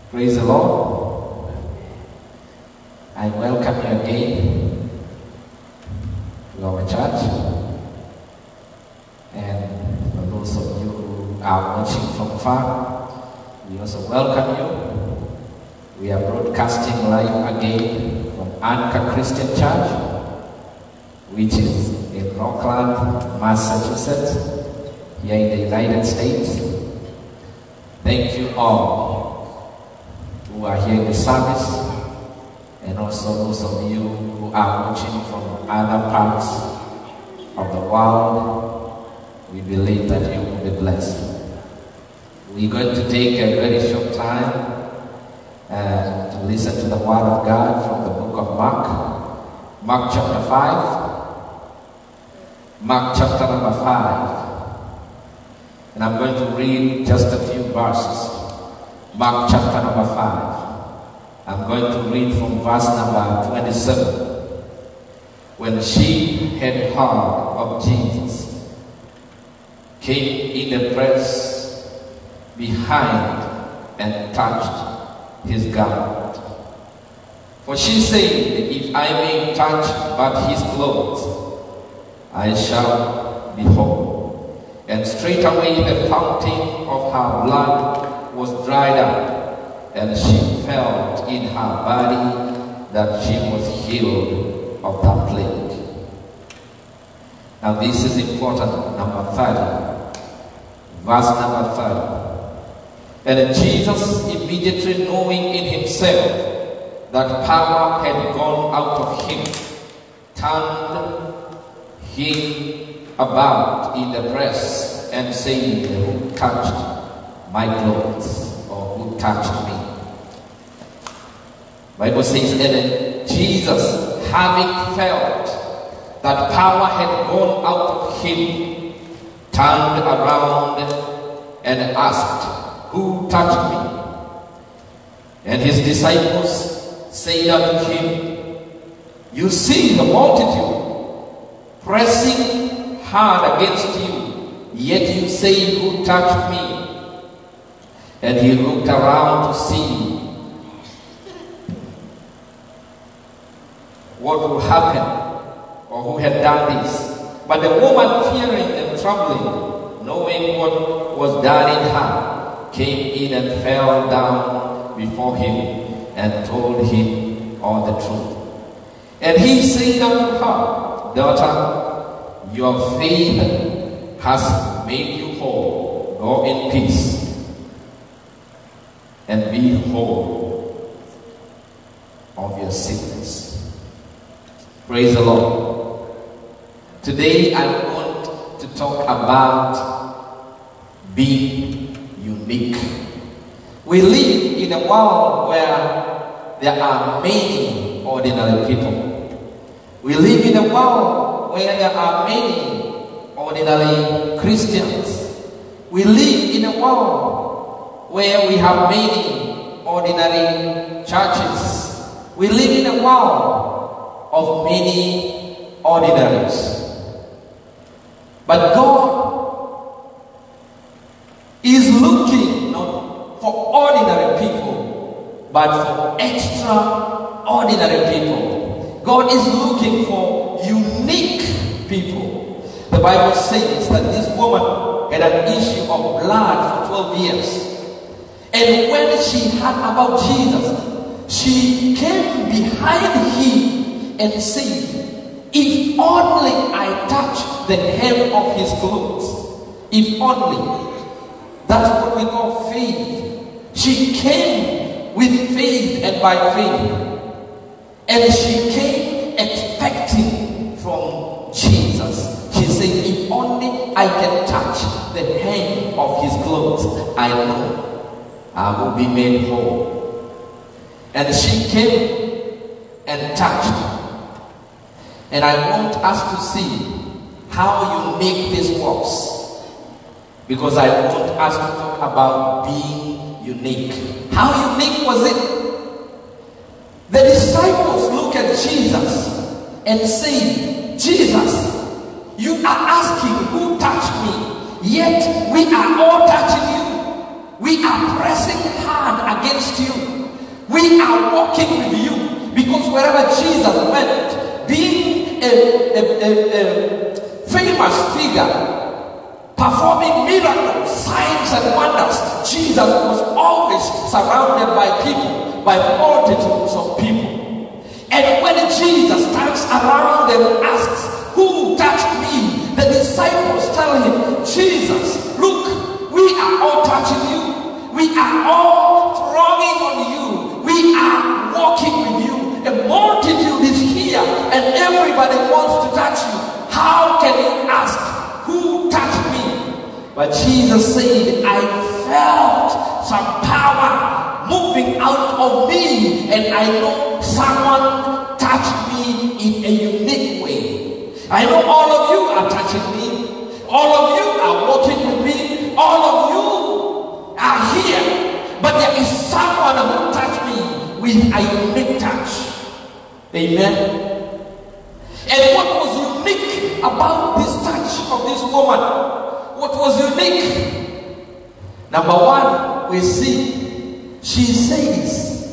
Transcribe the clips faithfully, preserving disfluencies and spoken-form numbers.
Praise the Lord. I welcome you again to our church. And for those of you who are watching from far, we also welcome you. We are broadcasting live again from Anchor Christian Church, which is in Rockland, Massachusetts, here in the United States. Thank you all who are here in the service, and also those of you who are watching from other parts of the world. We believe that you will be blessed. We're going to take a very short time uh, to listen to the Word of God from the book of Mark, Mark chapter five, Mark chapter number five, and I'm going to read just a few verses. Mark chapter number five. I'm going to read from verse number twenty-seven. When she had heard of Jesus, came in the press behind and touched his garment. For she said, if I may touch but his clothes, I shall be whole. And straightway the fountain of her blood was dried up, and she felt in her body that she was healed of that plague. Now this is important, number thirty, verse number thirty. And Jesus, immediately knowing in himself that power had gone out of him, turned him about in the press and said, who touched my clothes, or who touched me? Bible says, and Jesus, having felt that power had gone out of him, turned around and asked, who touched me? And his disciples said unto him, you see the multitude pressing hard against you, yet you say, who touched me? And he looked around to see what would happen, or who had done this. But the woman, fearing and trembling, knowing what was done in her, came in and fell down before him and told him all the truth. And he said unto her, daughter, your faith has made you whole. Go in peace and be whole of your sickness. Praise the Lord. Today I want to talk about being unique. We live in a world where there are many ordinary people. We live in a world where there are many ordinary Christians. We live in a world where we have many ordinary churches. We live in a world of many ordinaries. But God is looking not for ordinary people, but for extraordinary people. God is looking for unique people. The Bible says that this woman had an issue of blood for twelve years. And when she heard about Jesus, she came behind him and said, if only I touch the hem of his clothes. If only. That's what we call faith. She came with faith and by faith. And she came expecting from Jesus. She said, if only I can touch the hem of his clothes, I know I will be made whole. And she came and touched. And I want us to see how unique this was. Because I want us to talk about being unique. How unique was it? The disciples look at Jesus and say, Jesus, you are asking who touched me, yet we are all touching you. We are pressing hard against you. We are walking with you, because wherever Jesus went, being a, a, a, a famous figure, performing miracles, signs and wonders, Jesus was always surrounded by people, by multitudes of people. And when Jesus turns around and asks, "Who touched me?" the disciples tell him, "Jesus, look, we are all touching you. We are all thronging on you. We are walking with you. A multitude is here and everybody wants to touch you. How can you ask, 'Who touched me?'" But Jesus said, "I felt some power moving out of me, and I know someone touched me in a unique way. I know all of you are touching me. All of you are walking with me. All of you are here. But there is someone who touched me with a unique touch." Amen. And what was unique about this touch of this woman? What was unique? Number one, we see she says,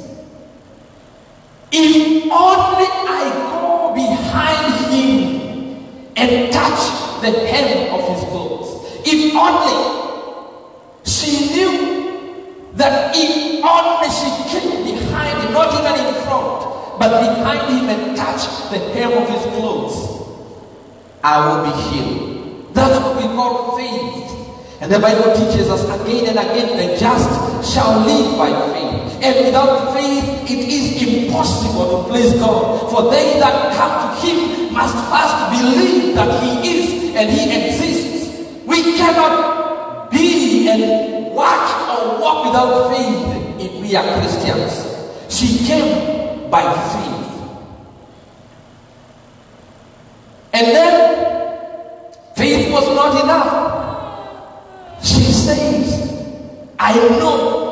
"If only I go behind him and touch the hem of his clothes." If only. She knew that if only she came behind him, not even in front, but behind him and touch the hem of his clothes, I will be healed. That's what we call faith. And the Bible teaches us again and again, "The just shall live by faith." And without faith, it is impossible to please God. For they that come to him must first believe that he is and he exists. We cannot be and work or walk without faith if we are Christians. She came by faith. And then, faith was not enough. She says, "I know."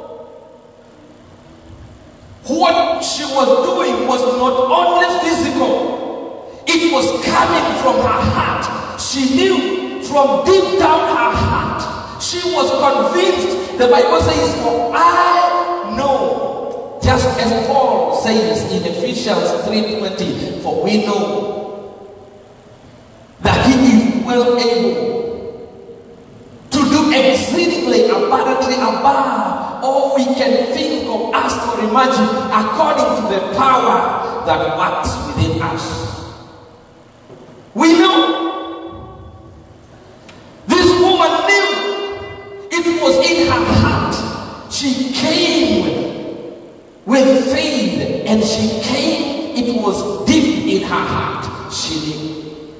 What she was doing was not only physical, it was coming from her heart. She knew from deep down her heart. She was convinced. The Bible says, "For I know," just as Paul says in Ephesians three twenty, "For we know that he is well able to do exceedingly abundantly above all we can think or ask or imagine, according to the power that works within us." We know. This woman knew. It was in her heart. She came with faith, and she came, it was deep in her heart. She knew.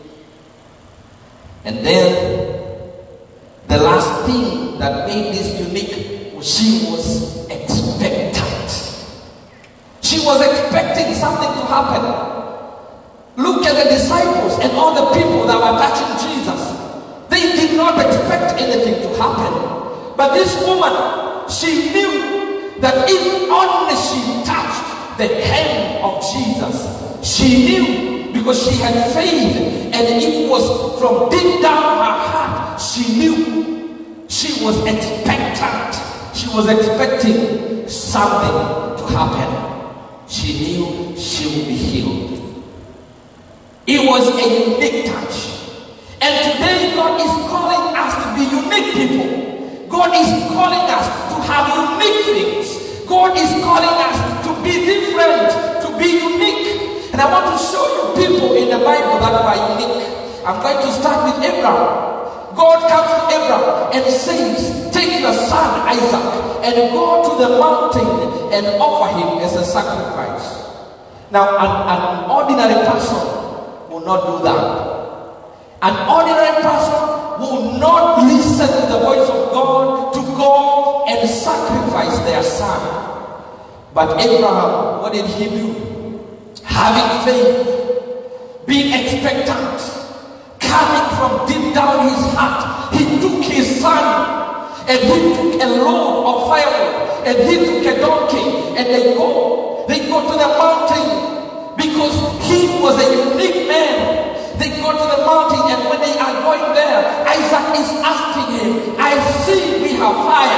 And then the last thing that made this unique was she was expectant. She was expecting something to happen. Look at the disciples and all the people that were touching Jesus. They did not expect anything to happen. But this woman, she knew that if only she touched the hem of Jesus, she knew, because she had faith, and it was from deep down her heart. She knew. She was expectant. She was expecting something to happen. She knew she would be healed. It was a unique touch. And today God is calling us to be unique people. God is calling us to have unique things. God is calling us to be different, to be unique. And I want to show you people in the Bible that are unique. I'm going to start with Abraham. God comes to Abraham and says, "Take your son Isaac and go to the mountain and offer him as a sacrifice." Now, an, an ordinary person will not do that. An ordinary person will not listen to the voice of God to go and sacrifice their son. But Abraham, what did he do? Having faith, being expectant, coming from deep down his heart, he took his son and he took a load of firewood and he took a donkey, and they go. They go to the mountain because he was a unique man. They go to the mountain, and when they are going there, Isaac is asking him, "I see we have fire.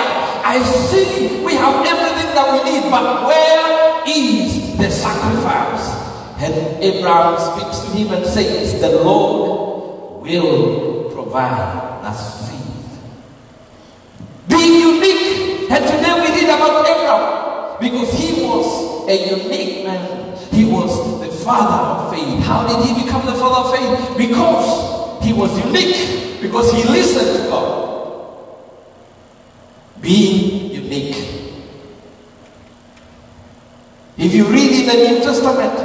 I see we have everything that we need, but where is the sacrifice? And Abraham speaks to him and says, the Lord will provide. That's faith. Being unique. And today we read about Abraham because he was a unique man. He was the father of faith. How did he become the father of faith? Because he was unique. Because he listened to God. Being unique. If you read in the New Testament,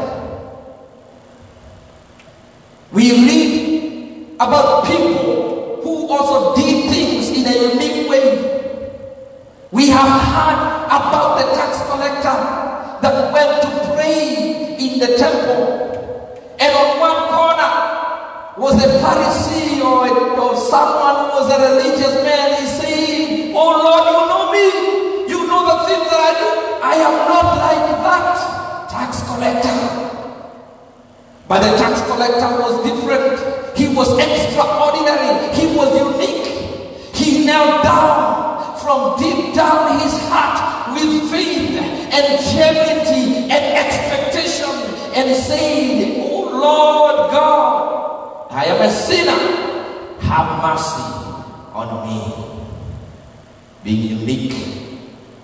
we read about people who also did things in a unique way. We have heard about the tax collector that went to pray in the temple, and on one corner was a Pharisee or, a, or someone who was a religious man. He said, oh Lord, you know me, you know the things that I do. I am not like that tax collector. But the tax collector was different. He was extraordinary. He was unique. He knelt down from deep down his heart with faith and charity and expectation and said, oh Lord God, I am a sinner. Have mercy on me. Being unique.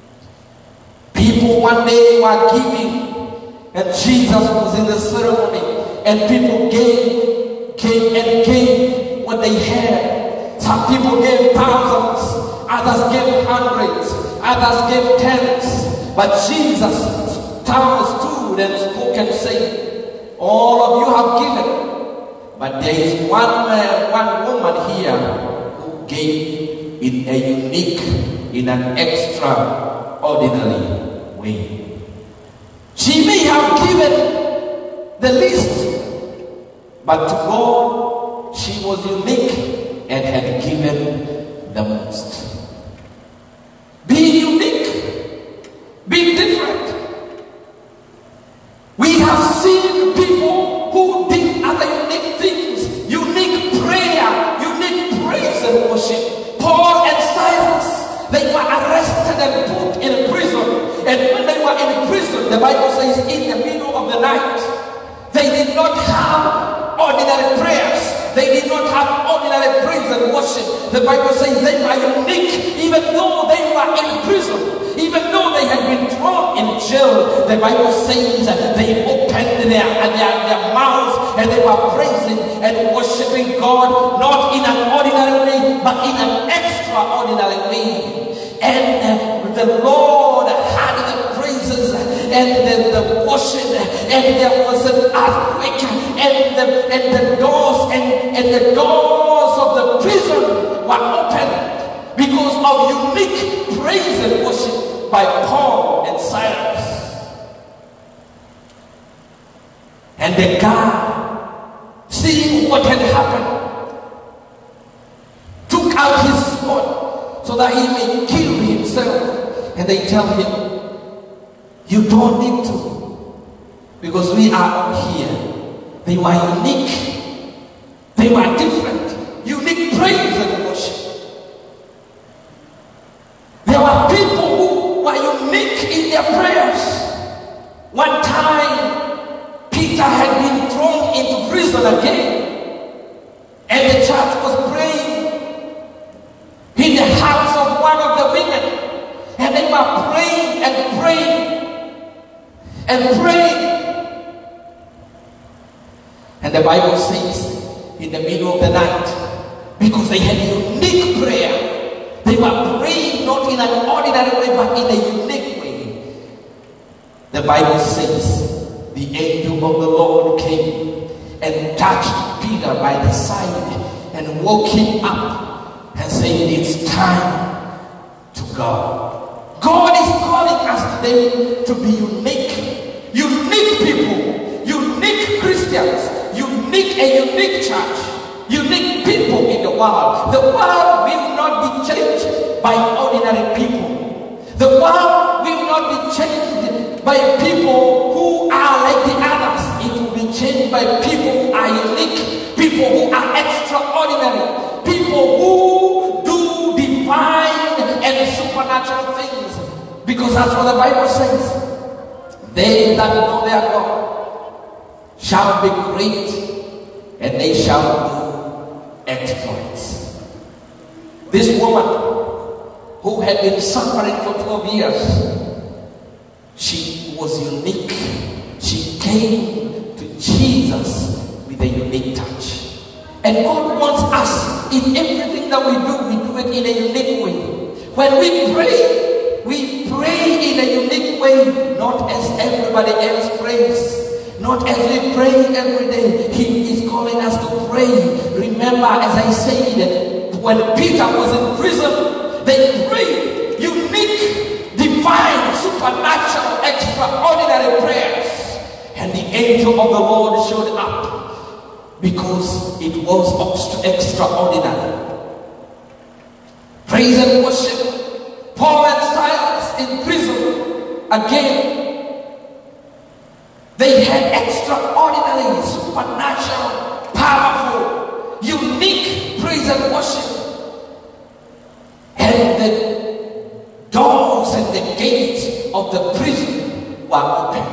People one day were giving, and Jesus was in the ceremony. And people gave, gave and gave what they had. Some people gave thousands, others gave hundreds, others gave tens. But Jesus stood and spoke and said, all of you have given, but there is one man, one woman here who gave in a unique, in an extraordinary way. She may have given the least, but to God, she was unique and had given the most. Being unique, being different. We have seen people who did other unique things, unique prayer, unique praise and worship. Paul and Silas, they were arrested and put in prison. And when they were in prison, the Bible says in the middle of the night, they did not have ordinary prayers. They did not have ordinary praise and worship. The Bible says they were unique, even though they were in prison, even though they had been thrown in jail. The Bible says that they opened their, their, their mouths and they were praising and worshiping God, not in an ordinary way, but in an extraordinary way. And uh, the Lord had the praises and the, the worship, and there was an earthquake, and the, and the doors and, and the doors of the prison were opened because of unique praise and worship by Paul and Silas. And the guy, seeing what had happened, took out his sword so that he may kill himself. And they tell him, you don't need to, because we are here. They were unique. They were different. Unique praise and worship. There were people who were unique in their prayers. One time, Peter had been thrown into prison again, and the church was praying in the house of one of the women, and they were praying and praying and praying. And the Bible says in the middle of the night, because they had unique prayer, they were praying not in an ordinary way but in a unique way. The Bible says the angel of the Lord came and touched Peter by the side and woke him up and said, it's time to go. God is calling us today to be unique. Unique people, unique Christians, unique a unique church, unique people in the world. The world will not be changed by ordinary people. The world will not be changed by people who are like the others. It will be changed by people who are unique, people who are extraordinary, people who do divine and supernatural Because that's what the Bible says. They that know their God shall be great, and they shall do exploits. This woman who had been suffering for twelve years, she was unique. She came to Jesus with a unique touch. And God wants us in everything that we do, we do it in a unique way. When we pray, we pray in a unique way, not as everybody else prays, not as we pray every day. He is calling us to pray. Remember, as I said, when Peter was in prison, they prayed unique, divine, supernatural, extraordinary prayers. And the angel of the Lord showed up because it was extraordinary. Praise and worship. Paul and Silas in prison again. They had extraordinary, supernatural, powerful, unique praise and worship. And the doors and the gates of the prison were opened.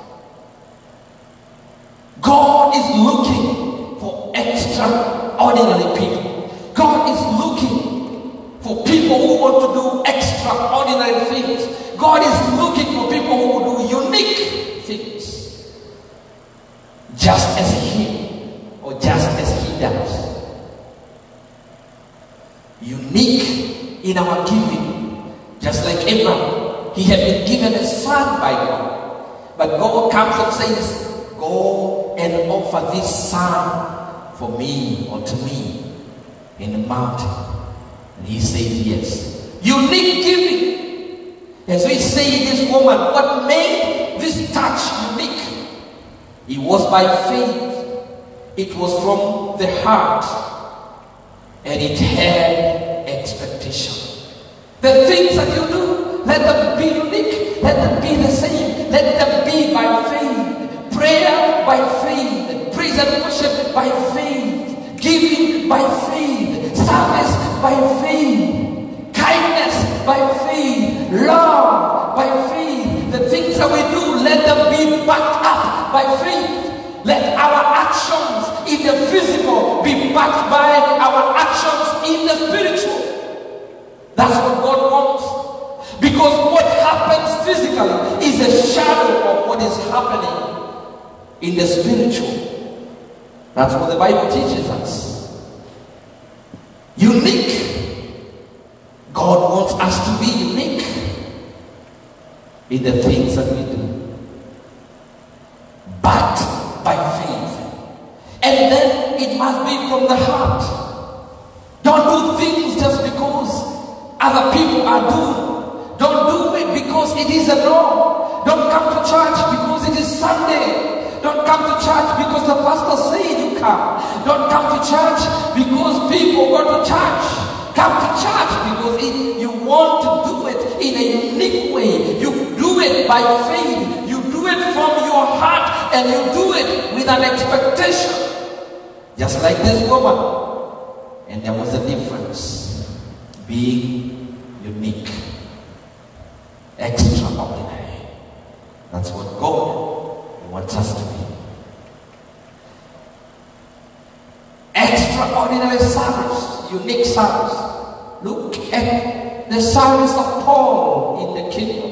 God is looking for extraordinary people. God is looking for people who want to do extraordinary things. God is looking for people who will do unique things. Just as He, or just as He does. Unique in our giving. Just like Abraham, he had been given a son by God. But God comes and says, go and offer this son for me or to me in the mountain. And he says yes. Unique giving. As we say, this woman, what made this touch unique? It was by faith. It was from the heart. And it had expectation. The things that you do, let them be unique. Let them be the same. Let them be by faith. Prayer by faith. Praise and worship by faith. Giving by faith. Service by faith. Kindness by faith. Love by faith. The things that we do, let them be backed up by faith. Let our actions in the physical be backed by our actions in the spiritual. That's what God wants. Because what happens physically is a shadow of what is happening in the spiritual. That's what the Bible teaches us. Unique. God wants us to be unique in the things that we do. But by faith. And then it must be from the heart. Don't do things just because other people are doing. Don't do it because it is a norm. Don't come to church because it is Sunday. Don't come to church because the pastor said you come. Don't come to church because people go to church. Come to church because it, you want to do it in a unique way. You do it by faith. You do it from your heart, and you do it with an expectation. Just like this woman. And there was a difference. Being unique. Extraordinary. That's what God wants us to be. Extraordinary service. Unique service. Look at the service of Paul in the kingdom.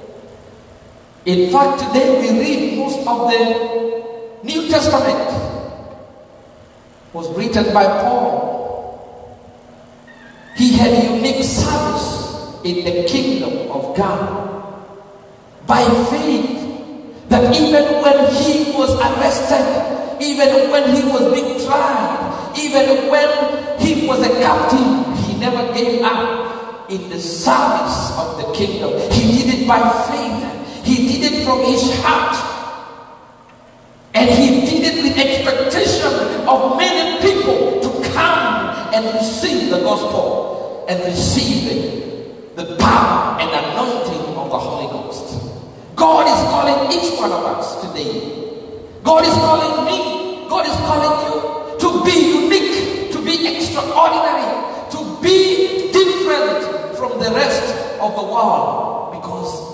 In fact, today we read most of the New Testament was written by Paul. He had a unique service in the kingdom of God by faith, that even when he was arrested, even when he was being tried, even when he was a captive, he never gave up in the service of the kingdom. He did it by faith. He did it from his heart. And he did it with expectation of many people to come and receive the gospel and receive the power and anointing of the Holy Ghost. God is calling each one of us today. God is calling me. God is calling you to be unique, to be extraordinary, to be different from the rest of the world, because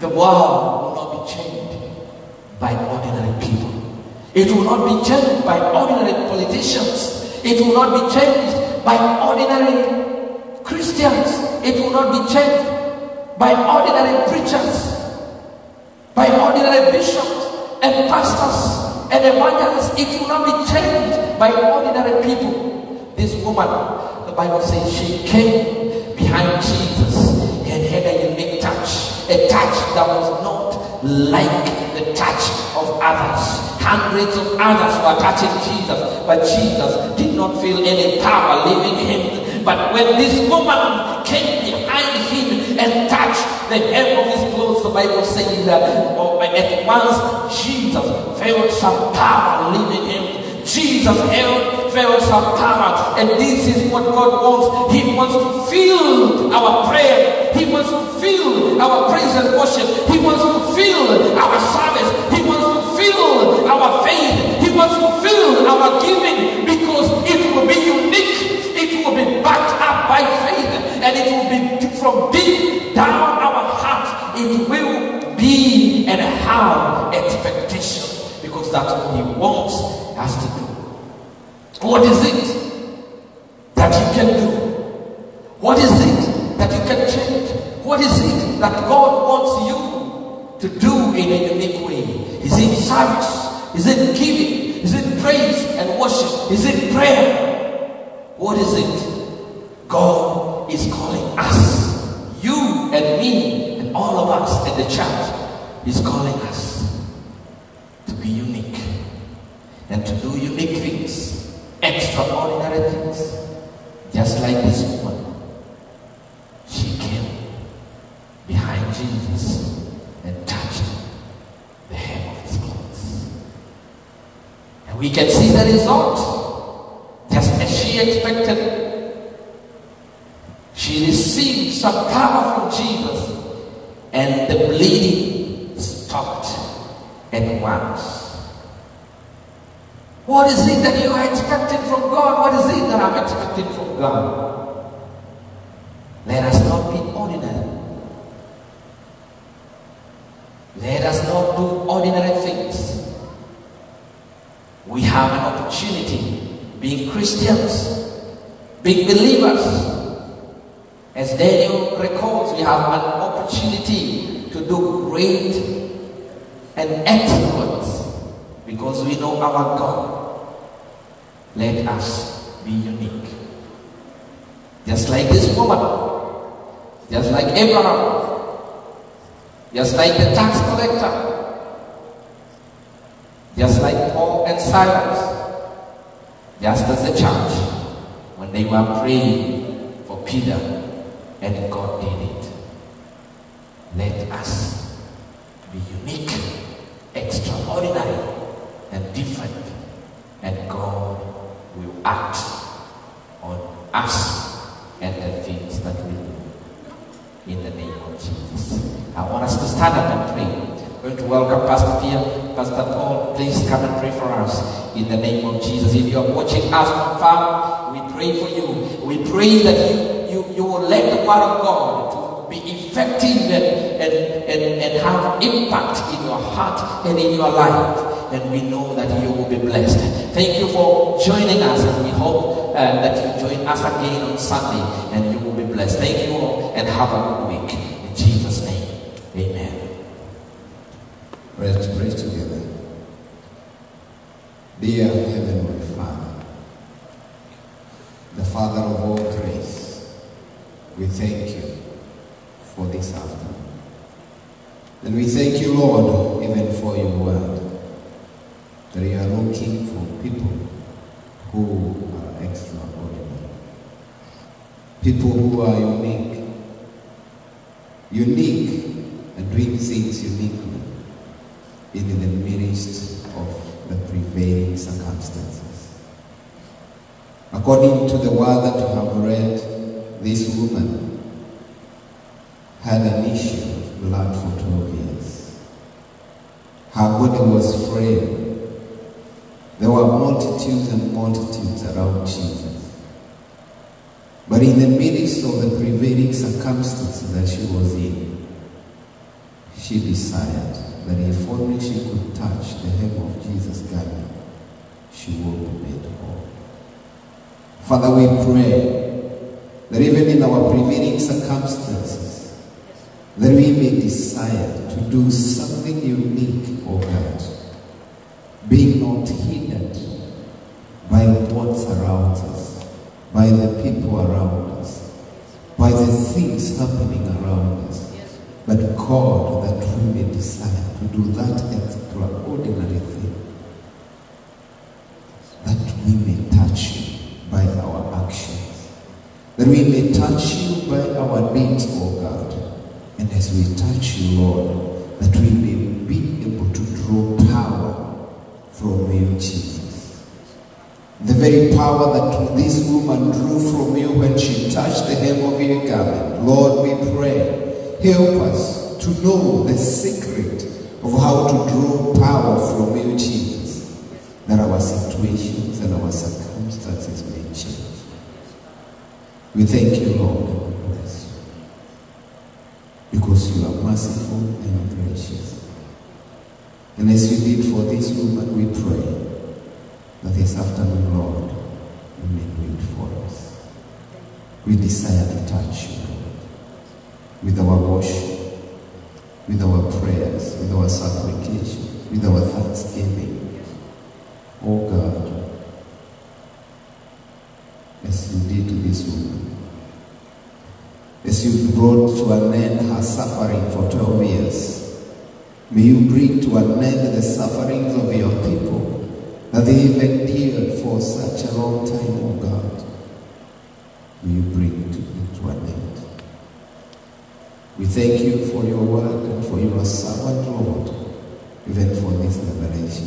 The world will not be changed by ordinary people. It will not be changed by ordinary politicians. It will not be changed by ordinary Christians. It will not be changed by ordinary preachers, by ordinary bishops and pastors and evangelists. It will not be changed by ordinary people. This woman, the Bible says, she came behind Jesus and had a unique touch, a touch that was not like the touch of others. Hundreds of others were touching Jesus, but Jesus did not feel any power leaving him. But when this woman came behind him and touched the hem of his clothes, the Bible says that at once Jesus felt some power leaving him. Jesus felt some power, and this is what God wants. He wants to fill our prayer. He wants to fill our praise and worship. He wants to fill our service. He wants to fill our faith. He wants to fill our giving, because it will be unique. It will be backed up by faith, and it will be from deep down our heart. It will be and have expectation, because that's what he wants us to do. What is it that you can do? What is it that you can change? What is it that God wants you to do in a unique way? Is it service? Is it giving? Is it praise and worship? Is it prayer? What is it? God is calling us, you and me and all of us at the church, is calling us to be unique and to do unique things, extraordinary things, just like this woman. She came behind Jesus and touched the hem of his clothes. And we can see the result. Just as she expected, she received some power from Jesus, and the bleeding stopped at once. What is it that you are expecting from God? What is it that I'm expecting from God? Let us not be ordinary. Let us not do ordinary things. We have an opportunity, being Christians, being believers. As Daniel recalls, we have an opportunity to do great and exploits because we know our God. Let us be unique. Just like this woman, just like Abraham, just like the tax collector, just like Paul and Silas, just as the church, when they were praying for Peter, and God did it. Let us be unique, extraordinary, and different, and God will act on us and the things that we do. In the name of Jesus. I want us to stand up and pray. I'm going to welcome Pastor Pierre, Pastor Paul. Please come and pray for us in the name of Jesus. If you are watching us from far, we pray for you. We pray that you You, you will let the word of God to be effective and, and, and, and have impact in your heart and in your life. And we know that you will be blessed. Thank you for joining us, and we hope uh, that you join us again on Sunday and you will be blessed. Thank you all, and have a good week. In Jesus' name, amen. Let's pray together. Dear Heavenly Father, the Father of all grace, we thank you for this afternoon. And we thank you, Lord, even for your word, that you are looking for people who are extraordinary, people who are unique, unique and doing things uniquely in the midst of the prevailing circumstances. According to the word that you have read, this woman had an issue of blood for twelve years. Her body was frail. There were multitudes and multitudes around Jesus. But in the midst of the prevailing circumstances that she was in, she desired that if only she could touch the hem of Jesus' garment, she would be made whole. Father, we pray that even in our prevailing circumstances, that we may desire to do something unique, O God, being not hindered by what surrounds us, by the people around us, by the things happening around us. But God, that we may desire to do that extraordinary thing, that we may touch you by our actions, that we may touch you by our deeds, O God. And as we touch you, Lord, that we may be able to draw power from you, Jesus. The very power that this woman drew from you when she touched the hem of your garment. Lord, we pray, help us to know the secret of how to draw power from you, Jesus, that our situations and our circumstances may change. We thank you, Lord, and we bless you, because you are merciful and gracious. And as you did for this woman, we pray that this afternoon, Lord, you may do it for us. We desire to touch you, Lord, with our worship, with our prayers, with our supplication, with our thanksgiving. Oh God, as you did to this woman, as you brought to an end her suffering for twelve years, may you bring to an end the sufferings of your people that they have endured for such a long time, oh God. May you bring to it to an end. We thank you for your word and for your servant, Lord, even for this revelation.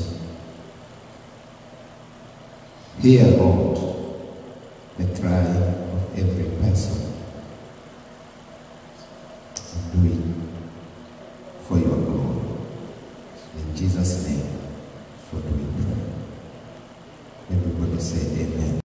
Hear, Lord, the cry of every person, and do it for your glory. In Jesus' name, so do we pray. Everybody say amen.